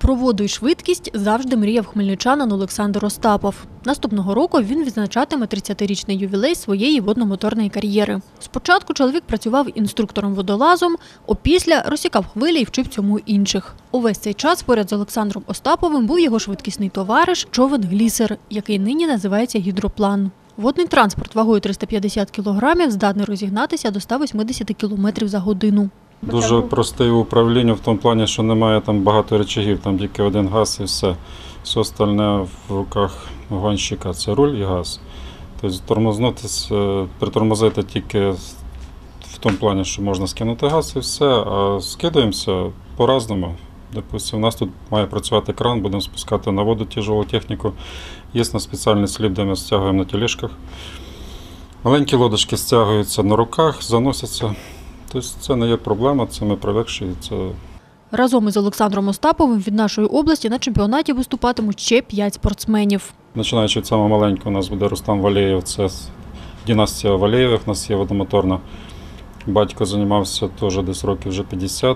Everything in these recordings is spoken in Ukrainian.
Про воду і швидкість завжди мріяв хмельничанин Олександр Остапов. Наступного року він відзначатиме 30-річний ювілей своєї водномоторної кар'єри. Спочатку чоловік працював інструктором-водолазом, опісля розсікав хвилі і вчив цьому інших. Увесь цей час поряд з Олександром Остаповим був його швидкісний товариш – човен-глісер, який нині називається гідроплан. Водний транспорт вагою 350 кілограмів здатний розігнатися до 180 кілометрів за годину. Дуже простий в управлінні в тому плані, що немає там багато рычагів, там тільки один газ і все. Все остальне в руках гонщика – це руль і газ. Тобто притормозити тільки в тому плані, що можна скинути газ і все, а скидаємося по-разному. Допустим, у нас тут має працювати кран, будемо спускати на воду тяжелу техніку. Є на спеціальний сліп, де ми стягуємо на тележках. Маленькі лодочки стягуються на руках, заносяться. Тобто це не є проблема, це ми привикші. Разом із Олександром Остаповим від нашої області на чемпіонаті виступатимуть ще 5 спортсменів. Починаючи від самого маленького, у нас буде Рустам Валєєв, це династія Валєєвих, у нас є водомоторна. Батько займався теж десь років вже 50,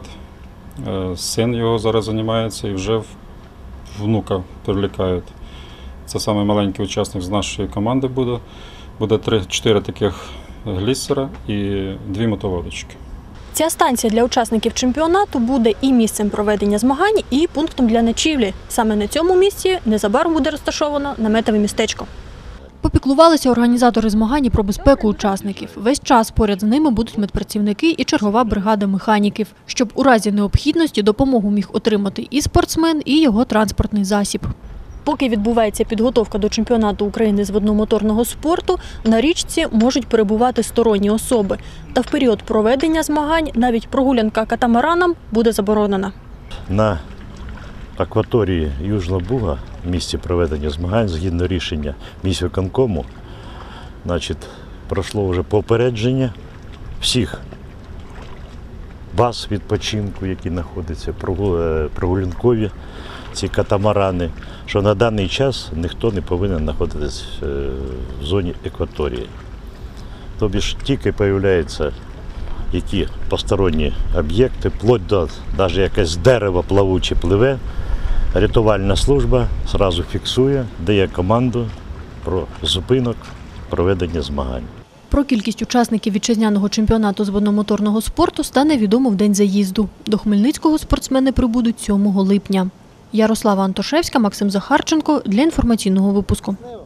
син його зараз займається і вже внука привлікають. Це самий маленький учасник з нашої команди буде. Буде 4 таких глісера і 2 мотолодочки. Ця станція для учасників чемпіонату буде і місцем проведення змагань, і пунктом для ночівлі. Саме на цьому місці незабаром буде розташовано наметове містечко. Попіклувалися організатори змагань і про безпеку учасників. Весь час поряд з ними будуть медпрацівники і чергова бригада механіків, щоб у разі необхідності допомогу міг отримати і спортсмен, і його транспортний засіб. Поки відбувається підготовка до чемпіонату України з водномоторного спорту, на річці можуть перебувати сторонні особи. Та в період проведення змагань навіть прогулянка катамараном буде заборонена. На акваторії Южного Буга, в місці проведення змагань, згідно рішення міськвиконкому, пройшло вже попередження всіх баз відпочинку, які знаходяться, прогулянкові, ці катамарани, що на даний час ніхто не повинен знаходитися в зоні акваторії. Тобто ж тільки з'являються які посторонні об'єкти, вплоть до навіть якесь дерево плавуче пливе, рятувальна служба одразу фіксує, дає команду про зупинок проведення змагань. Про кількість учасників вітчизняного чемпіонату з водномоторного спорту стане відомо в день заїзду. До Хмельницького спортсмени прибудуть 7 липня. Ярослава Антошевська, Максим Захарченко для інформаційного випуску.